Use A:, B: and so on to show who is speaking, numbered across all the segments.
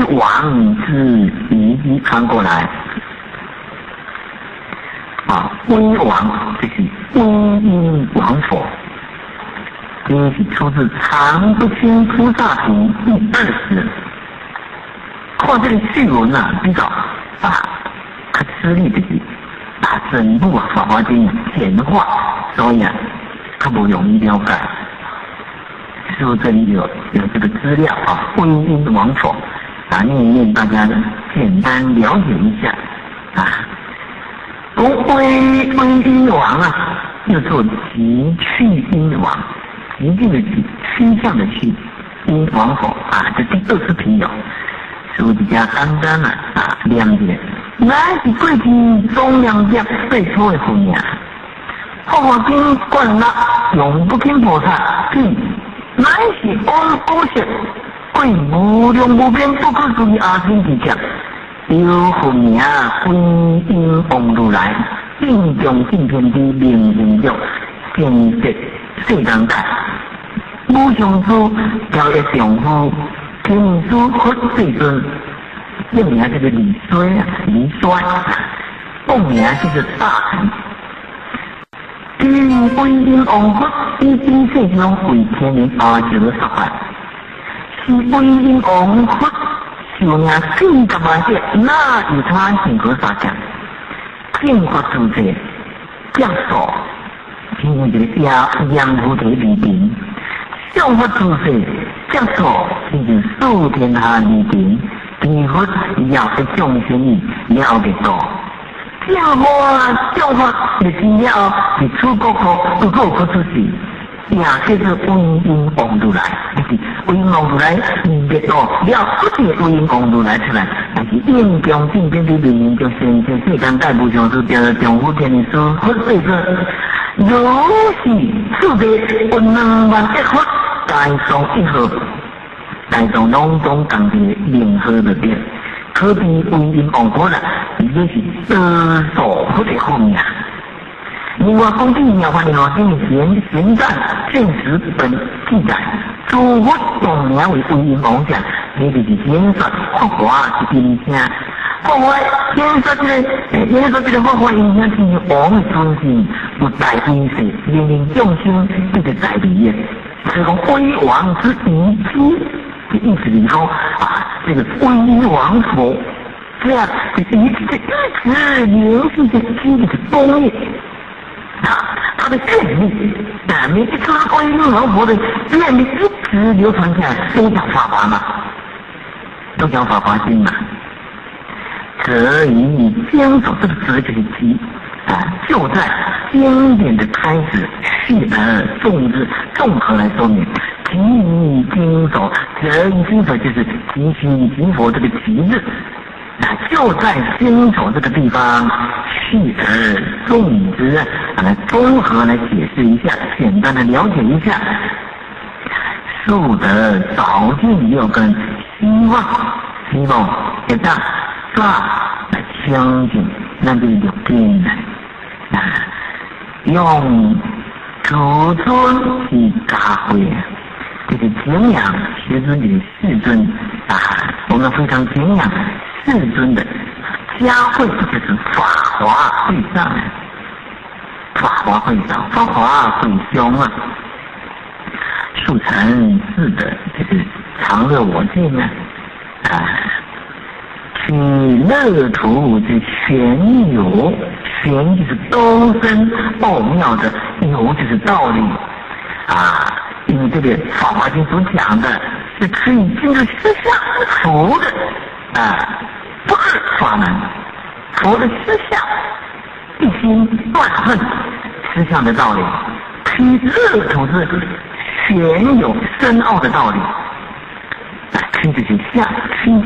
A: 王之仪翻过来。威王就是威音王佛，这是出自常不轻菩萨品第20。看这个序文比较较吃力，就是把整部法华经简化，所以较不容易了解。所以这里有这个资料威音王佛念一念，大家简单了解一下威音王又做极去音王，极尽的极，趋向的趋，音王佛这第20品有。所以加简单念一下，乃是过去中央界最初的分名。法华经灌纳永不轻菩萨品，乃是安古色，贵无量无边不可思议阿僧祇劫。有分名归因王如来，应中尽天地明行足，建设世间界。无上师调一上夫，天师佛世尊。这名叫做李衰，本名就是大臣。因归因王佛，以今世中为天人阿修罗说法，是归因王佛。有名40万劫，那与他性格相像，净法主者，教授，因为这个阳菩提离平，相法主者，教授，就是数天下离平，地佛要是众生意，了得多。教法的资料是出国不够不出去。也就是威音王如来，就是威音王如来别多，了不是威音王如来出来，但是应中尽天地明明就先世间界无上师叫丈夫天人师佛世尊，如是四地有2万亿佛，大众一号，大众拢总共的联合的点，可比威音王佛啦，已经是得所不的后面。另外，公地妙法莲华经玄奘现实本记载，诸佛总名为威音王像，也就是演说法华是音声，法华演说这个法华音声是王的尊姓，有大音势，令众生这个在理的，是讲威王之遗迹的意思是说这个威音王佛，这样一直延续着基的功业。他的愿力每一次关于王佛的愿力一直流传下来，都讲法华嘛，都讲法华经嘛。所以你坚守这个词就是基就在经典的开始续而众之综合来说明，集于经守，则于经守就是集须集佛这个集字。就在经手这个地方，续而众之来综合来解释一下，简单的了解一下。树德早尽6根，希望一旦来相信，那就是6根用主尊去加会，就是敬仰学尊就是世尊我们非常敬仰世尊的加会，就是法华会上，法华会上，法华会胸速成四德，就是常乐我净取乐土之玄有，玄就是高深奥妙的，有就是道理因为这个法华经所讲的是可以进入思想佛的不二法门，佛的思想一心断恨思想的道理，取乐土是玄有深奥的道理取就是相趋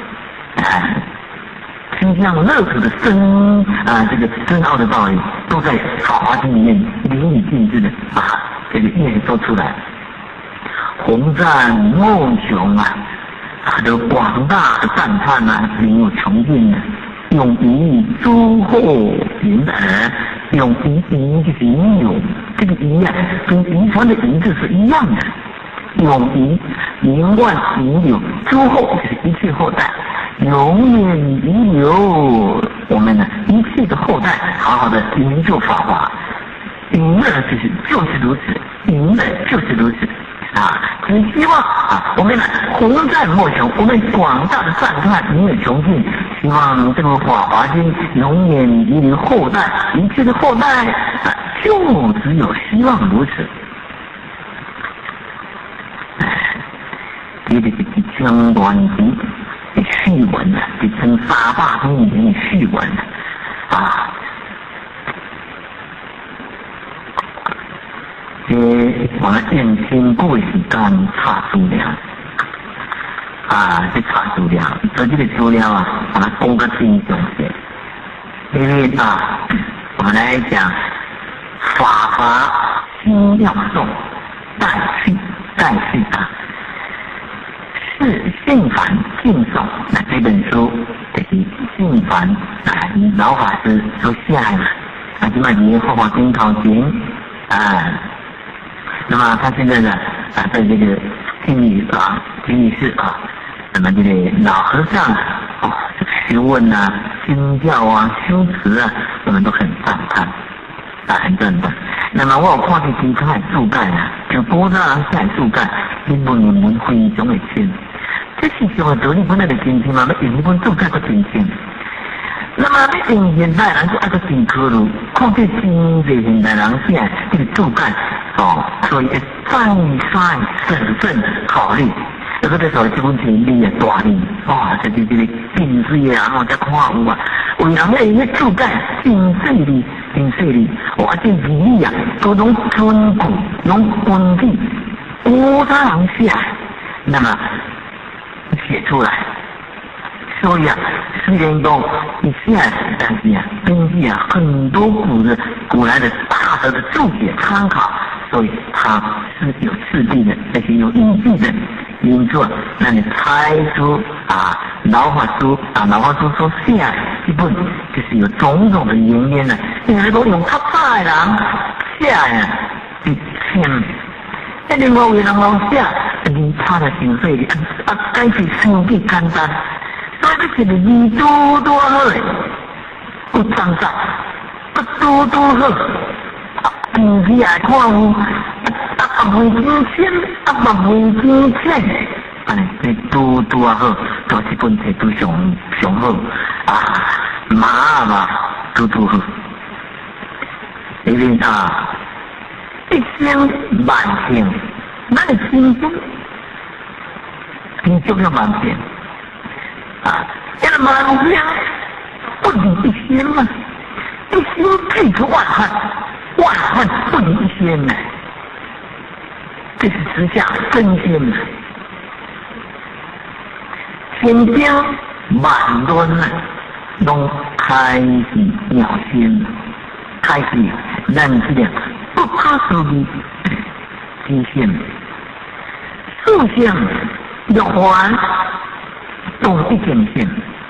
A: 向乐土的这个深奥的道理，都在法华经里面淋漓尽致的这个演说出来。宏赞梦雄的广大的赞叹没有穷尽用以诸后云耳，用以就是有这个仪跟遗传的仪字是一样的永遗，名万遗留，诸后就是一切后代，永远遗留我们的一切的后代，好好的营救法华。赢了就是如此，赢了就是如此啊！只希望啊，我们呢宏赞莫雄，我们广大的赞叹名有穷尽，希望这个法华经永远遗留后代，一切的后代啊，就只有希望如此。这个是一张短篇的序文啊，一张300多年的序文啊。我们认真过时间查资料啊，去查资料，所以这个资料啊，把它讲个真详细。因为啊，我们来讲法华经要颂代序啊，是信凡敬颂。那这本书就是信凡啊老法师所写的嘛，啊，即卖伫法华经头前啊。那么他现在呢啊，在这个经理室啊，那么这个老和尚哦，这个学问啊、经教啊、修辞啊，我们都很赞叹啊，很赞叹。那么我有看到其他的注解啊，就多少人写注解，英文非常的深。这是上的道理本来就真深嘛，要用一本注解都真深。那么要用现代人就爱个真考虑，看这真侪现代人写这个注解。哦，所以再审慎考虑，这个时候这本经理啊大理，哇，这个近水啊，我才看有啊，为人咧伊注解真细腻，哇，这字理啊，各种尊古，拢文字，无他人写，那么写出来。所以啊，虽然讲你写，但是啊，根据啊很多古来的大德的注解参考。所以它是有次第的，而且有依据的因素，让你猜出啊老法师所写的一本，就是有种种的原因呢。因为讲用较早的人写的，那另外有人讲写，字差的真细腻，解释相对简单，所以这个字多好的，有脏脏，多好。平时来看有100分之千，100分之千，哎，这多好，都这本册都上好啊，嘛都好。因为啊，一生万幸，咱的心中足有万幸啊，这个万幸不离一生嘛，一生配出万汉。万汉不离一仙呢，这是实下真仙呢。千经万论呢，拢开始妙仙，开始咱这个不可思议之仙，四仙玉环同一件仙，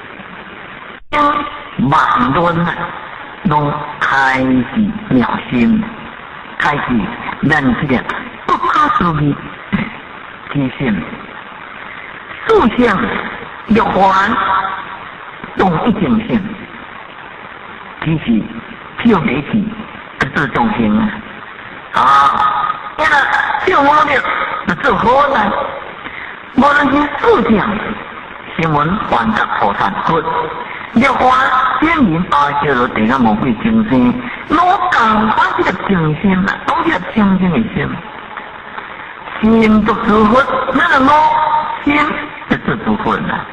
A: 万论呢。拢开始妙心，开始咱这个不可思议之心，四相玉环同一件性，其实就没起这种心啊，因为就我的做好难，无论是四相，新闻还得菩萨good。玉环显明阿修罗地个魔鬼精神，我讲翻这个精神啦，讲这个清净的心，心做诸佛，那个我心就做诸佛啦，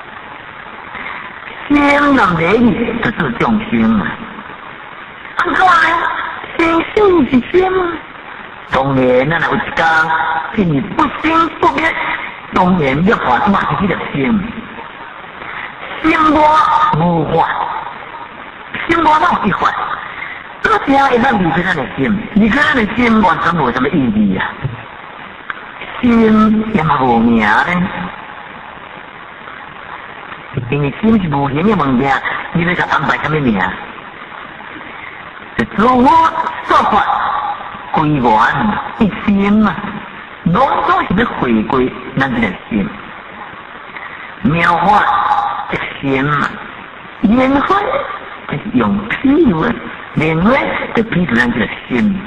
A: 心能美丽就做众生啦。按怎呢？心性是心啊，当然咱有一天，心里不生不灭，当然玉环嘛是这个心。心魔无法，心魔哪有一法？这个家一旦离开咱的心，离开咱的心完全无什么意义啊！心也嘛无名呢，因为心是无形的物件，你要给安排什么名？是诸佛说法归元一心嘛， 拢总是要回归咱这个心。妙法即心嘛，莲花就是用譬如，莲花就譬如咱这个心。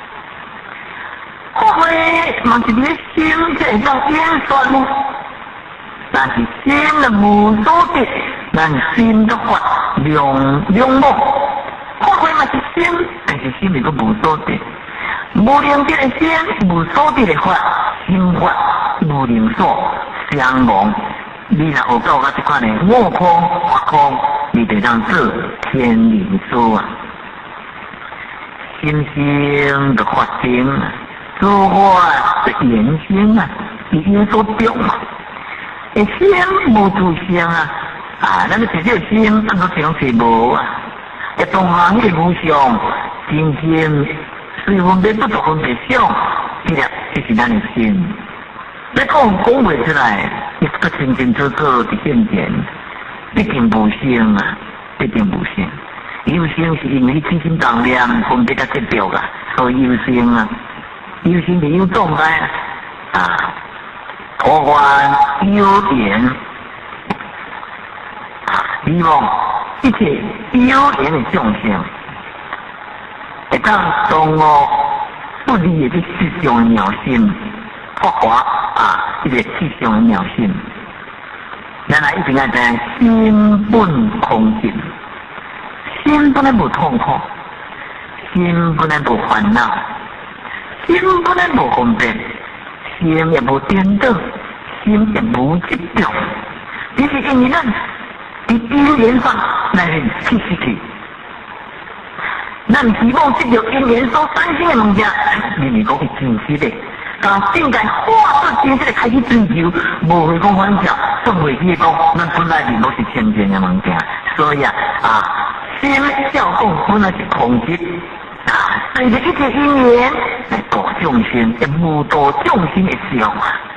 A: 发挥嘛是你的心才会当演说呢，但是心的无所得，咱心都发量无。发挥嘛是心，但是心里个无所得。无灵得的心，无所得的法，心法无灵所相亡。你若学到这款的悟空、法空，你得当做天灵书啊！心性的发生，说话的言行啊，已经所中嘛。心无自性啊，咱个直接心，咱个想是无啊。同行的无常，真心随分别不着分别想，这是咱的心。你讲袂出来，你个清清楚楚的现前，必定无性啊，必定无性。有性是因为起心动念分别甲执着啊，所以有性啊。有性是有状态啊，托关有言，希望一切有言的众生，会当动我不离的思想的妙心。发华这个思想的妙心，咱来一定要知心本空净，心本来无痛苦，心本来无烦恼，心本来无分别，心也无颠倒，心也无执着。这是因为咱伫因缘上来去失去，咱希望执着因缘所产生的物件，明明讲是真实的。但正该化作真实的开始追求，无会讲反跳，总袂记讲，咱本来是都是清净的物件，所以心照讲本来是空寂，随着一切因缘来度众生，也无度众生的想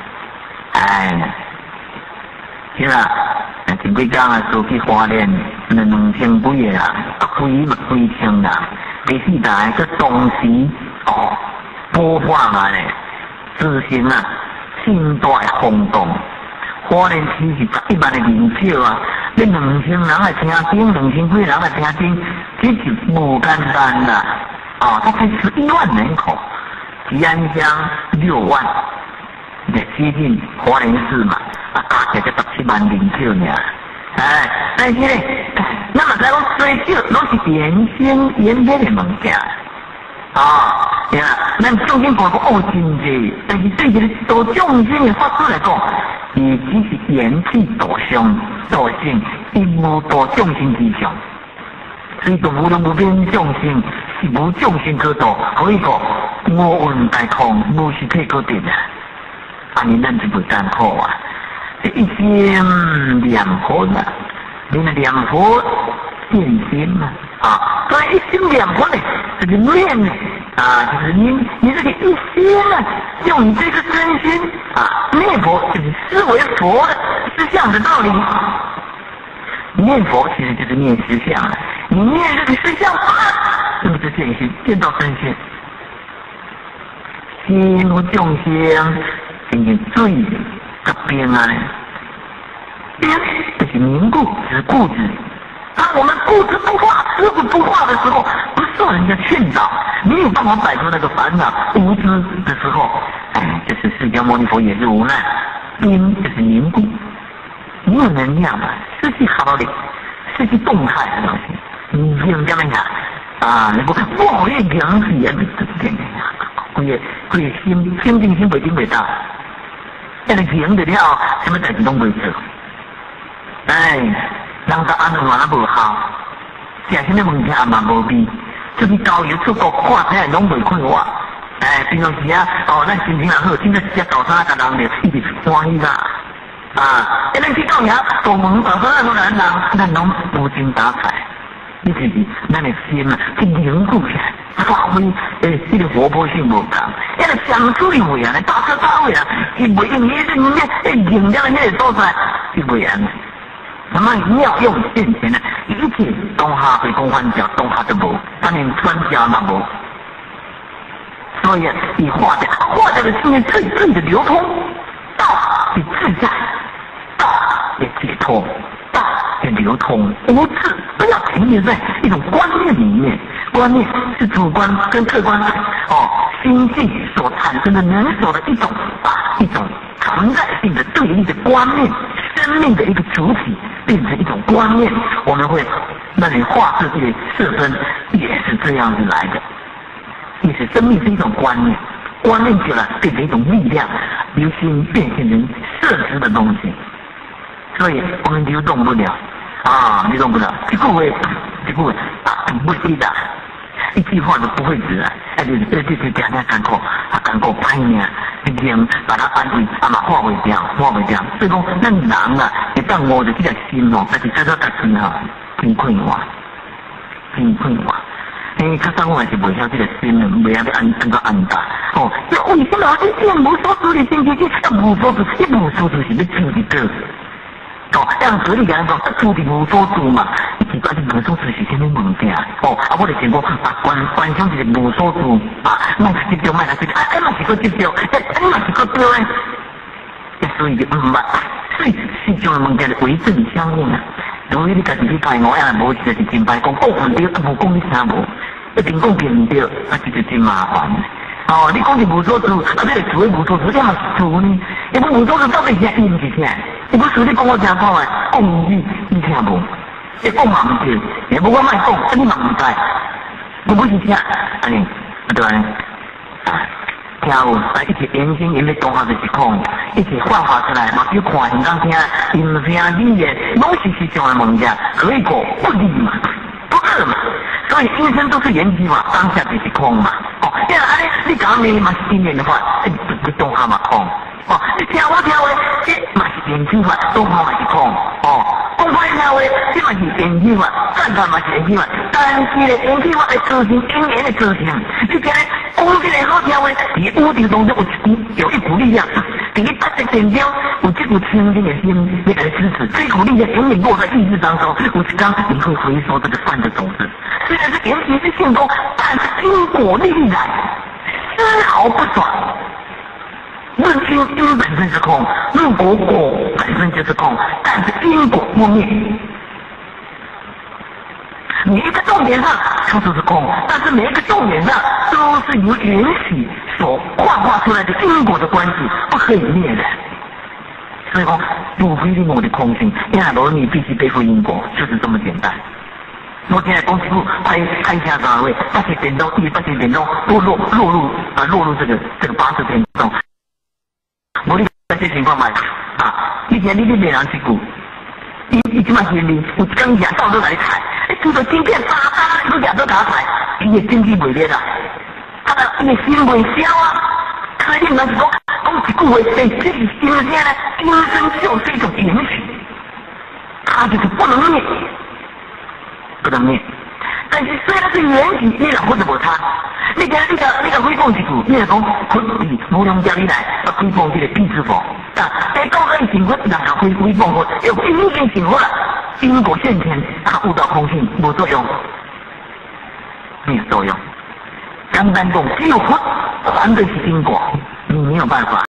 A: 是啦，前几天出去花莲，2000几个啊，非常啦，第四代个当时播放咧。自信心大的轰动，花莲市是11万的人口啊！你2000人来听经，2000几人来听经，这是无简单啦！它才11万人口，吉安乡6万，接近花莲市嘛，加起来才17万人口呢。但是呢，咱嘛知讲追求拢是原先的物件。咱众生看过真济，但是对这个度众生的法师来讲，伊只是言气度相度性，伊无度众生之上。所以，无量无边众生是无众生可度，可以讲无运大空，无实体可得安尼咱就不艰苦啊！这一心念佛啊，你的念佛变心所以一心念佛呢，这个念呢。就是你这个一心用你这个真心念佛，就是思维佛的思想的道理。念佛其实就是念实相你念这个实相那么就见心，见到真心。心和众生就是最个边边就是凝固，就是固执。当我们固执不化、执着不化的时候，不受人家劝导，没有办法摆脱那个烦恼无知的时候，就是释迦牟尼佛也是无奈，因就是凝固，没有能量嘛，失去效力，失去动态的东西。你用这么讲那个不好也养死人的这个规个心定心袂定袂到，那个养得了，什么代志拢袂做。人甲安怎嘛无效，食什么物件嘛无味，出去郊游出国看睇拢袂看我。平常时咱心情也好，今仔食早餐甲人就一直欢喜啦。咱去到遐大门大所有人咱拢无精打采，你是不是？咱的心去凝固起来，发挥这个活泼性无同。那个相处的话大车大会伊袂用伊这形象的那个所在，伊袂安。那么妙用现前一切东下会公翻教，东下都无，当然专家嘛无。 所以你化掉的是最的流通，道的自在，道的解脱，道的流通，无字不要停留在一种观念里面，观念是主观跟客观心境所产生的能所的一种存在性的对立的观念，生命的一个主体变成一种观念，我们会那你化世界色身也是这样子来的，也是生命是一种观念，观念久了变成一种力量，流行变现成色质的东西，所以我们流动不了流动不了，这个会不记得。一句话都不会直来，就是讲艰苦，艰苦歹命，人把它安慰，嘛化袂掉。所以讲，咱人会当摸着这个心但是早家己真困惑。较早我也是袂晓这个心袂晓要安到安达。为什么这样无所事的心情，无所事是要处一个。像所以讲处理无所住嘛，奇怪，无所住是什么物件？我就想讲，观想就是无所住莫去接着，莫来接着，嘛是个接着，嘛是个对诶。所以就所以世上的物件是为正相应如果你家己去排我无就是真歹讲唔对，无讲你啥无，一定讲对唔对，这就真麻烦。你讲是无所住，这个厝的无所住，这嘛是厝呢？你讲无所住到底是啥意思是啥？你不是你讲我真好诶，讲你听无？你讲嘛唔对，也无我莫讲，你嘛唔知，我不是啥，安尼，对安尼。听有，一直眼睛因为讲话就是空，一直幻化出来，嘛要看现当听，音声语言，拢是实上的物件，可以讲不利嘛，不恶嘛。所以音声都是缘起嘛，当下就是空嘛。这样安尼，你讲咩嘛是经验的话，你当下嘛空。你听我听话，这嘛是缘起法，当下嘛是空。讲歹听话，这嘛是缘起法，赞叹嘛是缘起法。但是咧，缘起法的造成，因缘的造成，你听咧，讲这个好听话，你宇宙当中有一股力量，在你打这点标，有这股清净的心来支持，这股力量永远落在意志当中，有一天你会回收这个善的种子。虽然是缘起是性空，但是因果力来，丝毫不爽。论因本身是空，论果本身就是空，但是因果不灭。每一个重点上它都是空，但是每一个重点上都是由缘起所幻化出来的因果的关系，不可以灭的。所以说，不非因果的空性，因为你必须背负因果，就是这么简单。我现在公司部拍下岗位，80点钟，180点钟落入这个80点钟。无你这情况嘛你今日你袂人去顾，伊即摆是你有一天夜到都来踩，拄到晶片你夜到打踩，伊的经济袂烈啦，伊的心袂消所以你若是讲一句话，这是心声呢，心声就是一种允许，它就是不能灭。但是虽然是缘起，你若或者无差，你个诽谤一句，你若讲无量家你来诽谤这个地之佛，讲个成佛，人家诽谤佛，已经成佛了，因果现前，他悟到空性，无作用，没有作用。简单讲，只有佛还的是因果，你没有办法。